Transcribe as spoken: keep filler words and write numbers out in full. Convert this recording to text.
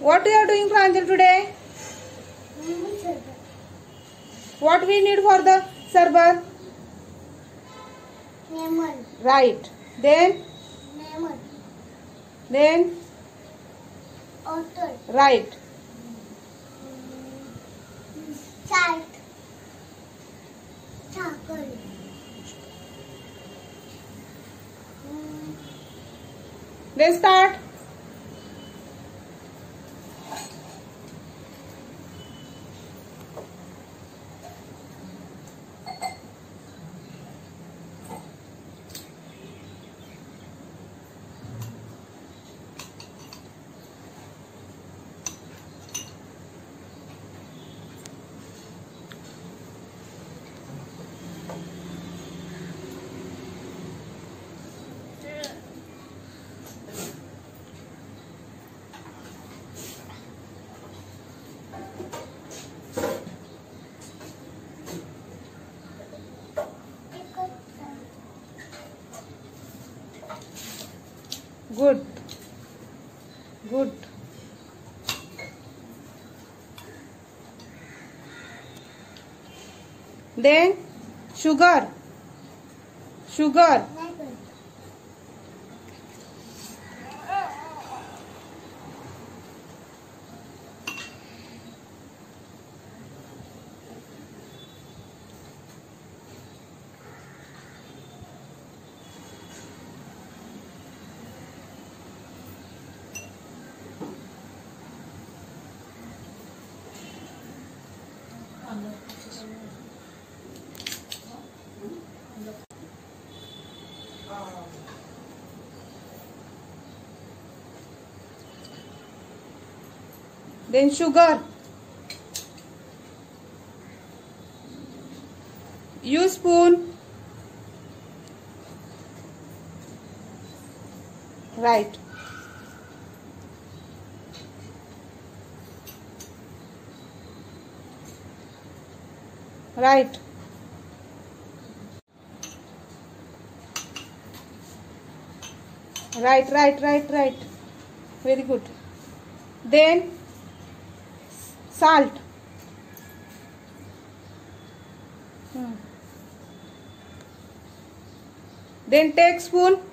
What you are doing, Pranjal, today? What we need for the sarbat? Lemon. Right. Then? Lemon. Then? Water. Right. Salt. Chocolate. Then start. Good. Good. Then sugar. Sugar. Lemon. Then sugar. Use spoon. Right. Right. Right, right, right, right. Very good. Then salt. Hmm. Then take spoon.